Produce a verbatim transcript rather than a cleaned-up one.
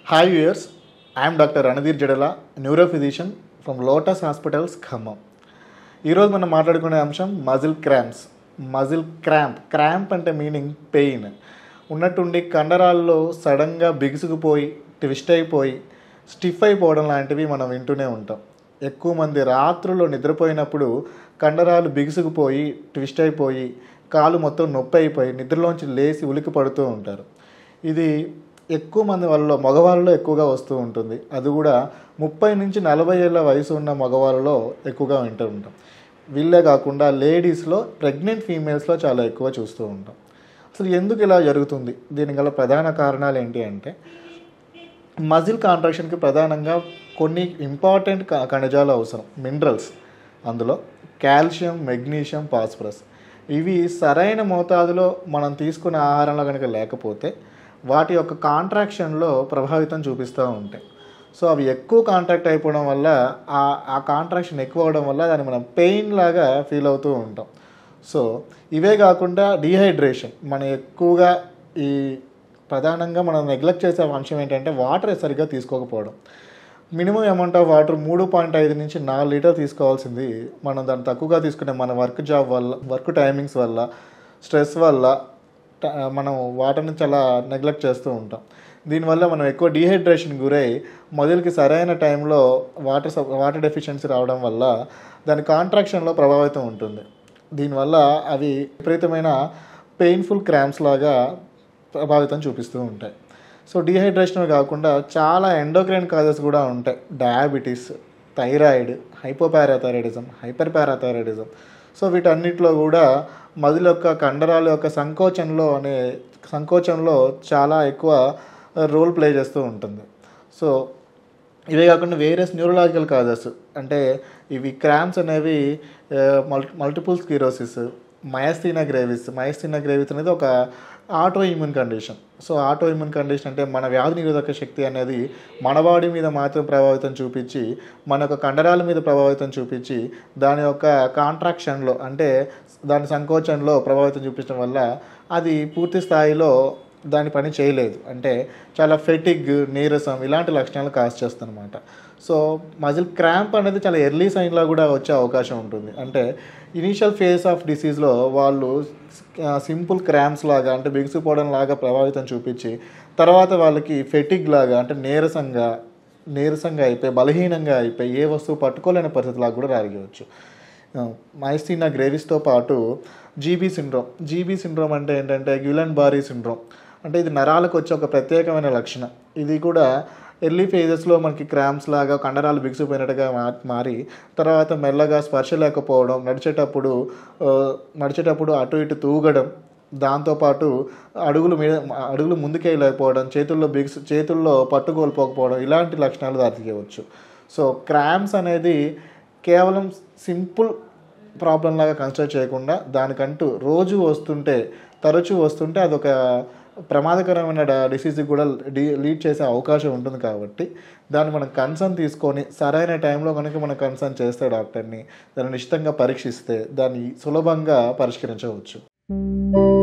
Hi viewers, I am Doctor Ranadheer, Neuro Physician from Lotus Hospitals, Khammam. ఈరోజు మనం మాట్లాడుకునే అంశం muscle cramps. Muscle cramp cramp అంటే meaning pain. ఉన్నట్టుండి కండరాల్లో సడన్గా బిగుసుకుపోయి ట్విస్ట్ అయిపోయి స్టిఫ్ అయిపోవడం లాంటివి మనం వింటూనే ఉంటాం. ఎక్కువ మంది రాత్రుల్లో నిద్రపోయినప్పుడు కండరాలు బిగుసుకుపోయి ట్విస్ట్ అయిపోయి కాలు మొత్తం నొప్పి అయిపోయి నిద్రలోంచి లేచి ఉలికి పడుతూ ఉంటారు. ఇది ఎక్కువ మంది వాళ్ళలో మగవాళ్ళలో ఎక్కువగా వస్తూ ఉంటుంది. అది కూడా ముప్పై నుంచి నలభై ఏళ్ళ వయసు ఉన్న మగవాళ్ళలో ఎక్కువగా వింటూ ఉంటాం. వీళ్ళే కాకుండా లేడీస్లో ప్రెగ్నెంట్ ఫీమేల్స్లో చాలా ఎక్కువ చూస్తూ ఉంటాం. అసలు ఎందుకు ఇలా జరుగుతుంది? దీనికి గల ప్రధాన కారణాలు ఏంటి అంటే, మజిల్ కాంట్రాక్షన్కి ప్రధానంగా కొన్ని ఇంపార్టెంట్ ఖనిజాలు అవసరం, మినరల్స్. అందులో కాల్షియం, మెగ్నీషియం, ఫాస్ఫరస్. ఇవి సరైన మోతాదులో మనం తీసుకునే ఆహారంలో కనుక లేకపోతే వాటి యొక్క కాంట్రాక్షన్లో ప్రభావితం చూపిస్తూ ఉంటాయి. సో అవి ఎక్కువ కాంట్రాక్ట్ అయిపోవడం వల్ల ఆ ఆ కాంట్రాక్షన్ ఎక్కువ అవడం వల్ల దాన్ని మనం పెయిన్ లాగా ఫీల్ అవుతూ ఉంటాం. సో ఇవే కాకుండా డీహైడ్రేషన్, మనం ఎక్కువగా ఈ ప్రధానంగా మనం నెగ్లెక్ట్ చేసే అంశం ఏంటంటే వాటర్ సరిగ్గా తీసుకోకపోవడం. మినిమం అమౌంట్ ఆఫ్ వాటర్ మూడు పాయింట్ ఐదు నుంచి నాలుగు లీటర్ తీసుకోవాల్సింది మనం దాన్ని తక్కువగా తీసుకునే మన వర్క్ జాబ్ వల్ల, వర్క్ టైమింగ్స్ వల్ల, స్ట్రెస్ వల్ల మనం వాటర్ని చాలా నెగ్లెక్ట్ చేస్తూ ఉంటాం. దీనివల్ల మనం ఎక్కువ డీహైడ్రేషన్ గురై మొదలుకి సరైన టైంలో వాటర్ వాటర్ డెఫిషియన్సీ రావడం వల్ల దాని కాంట్రాక్షన్లో ప్రభావితం ఉంటుంది. దీనివల్ల అవి విపరీతమైన పెయిన్ఫుల్ క్రాంప్స్ లాగా ప్రభావితం చూపిస్తూ ఉంటాయి. సో డీహైడ్రేషన్ కాకుండా చాలా ఎండోక్రైన్ కాజెస్ కూడా ఉంటాయి. Diabetes, thyroid, hypoparathyroidism, hyperparathyroidism. So వీటన్నిటిలో కూడా మజిల్ యొక్క కండరాల యొక్క సంకోచంలో అనే సంకోచంలో చాలా ఎక్కువ రోల్ ప్లే చేస్తూ ఉంటుంది. సో ఇవే కాకుండా వేరియస్ న్యూరలాజికల్ కాజెస్ అంటే ఇవి క్రాంప్స్ అనేవి multi multiple sclerosis, myasthenia gravis. Myasthenia gravis అనేది ఒక autoimmune condition. So autoimmune condition అంటే మన వ్యాధి నిరోధక శక్తి అనేది మన బాడీ మీద మాత్రం ప్రభావితం చూపించి మన యొక్క కండరాల మీద ప్రభావితం చూపించి దాని యొక్క కాంట్రాక్షన్లో అంటే దాని సంకోచంలో ప్రభావితం చూపించడం వల్ల అది పూర్తి స్థాయిలో దాని పని చేయలేదు. అంటే చాలా ఫెటిగ్, నీరసం ఇలాంటి లక్షణాలు కాజ్ చేస్తుంది అనమాట. సో మజిల్ క్రాంప్ అనేది చాలా ఎర్లీ సైన్లా కూడా వచ్చే అవకాశం ఉంటుంది. అంటే ఇనీషియల్ ఫేజ్ ఆఫ్ డిసీజ్లో వాళ్ళు సింపుల్ క్రాంప్స్ లాగా అంటే బిగుసిపోవడం లాగా ప్రభావితం చూపించి తర్వాత వాళ్ళకి ఫెటిగ్ లాగా అంటే నీరసంగా నీరసంగా అయిపోయి బలహీనంగా అయిపోయి ఏ వస్తువు పట్టుకోలేని పరిస్థితిలాగా కూడా రాగవచ్చు. మయస్థీనా గ్రేవిస్తో పాటు జీబీ సిండ్రోమ్. జీబీ సిండ్రోమ్ అంటే ఏంటంటే గ్యులెన్ బారీ సిండ్రోమ్. అంటే ఇది నరాలకు వచ్చే ఒక ప్రత్యేకమైన లక్షణం. ఇది కూడా ఎర్లీ ఫేజెస్లో మనకి క్రాంప్స్ లాగా కండరాలు బిగుసిపోయినట్టుగా మారి తర్వాత మెల్లగా స్పర్శ లేకపోవడం, నడిచేటప్పుడు నడిచేటప్పుడు అటు ఇటు తూగడం, దాంతోపాటు అడుగులు మీద అడుగులు ముందుకెళ్ళకపోవడం, చేతుల్లో బిగుసు చేతుల్లో పట్టుకోల్పోకపోవడం ఇలాంటి లక్షణాలు దారితీయవచ్చు. సో క్రాంప్స్ అనేది కేవలం సింపుల్ ప్రాబ్లం లాగా కన్సిడర్ చేయకుండా దానికంటూ రోజు వస్తుంటే తరచూ వస్తుంటే అదొక ప్రమాదకరమైన డిసీజ్కి కూడా లీడ్ చేసే అవకాశం ఉంటుంది. కాబట్టి దాన్ని మనం కన్సర్న్ తీసుకొని సరైన టైంలో కనుక మనం కన్సర్న్ చేస్తే డాక్టర్ని దాన్ని నిశ్చితంగా పరీక్షిస్తే దాన్ని సులభంగా పరిష్కరించవచ్చు.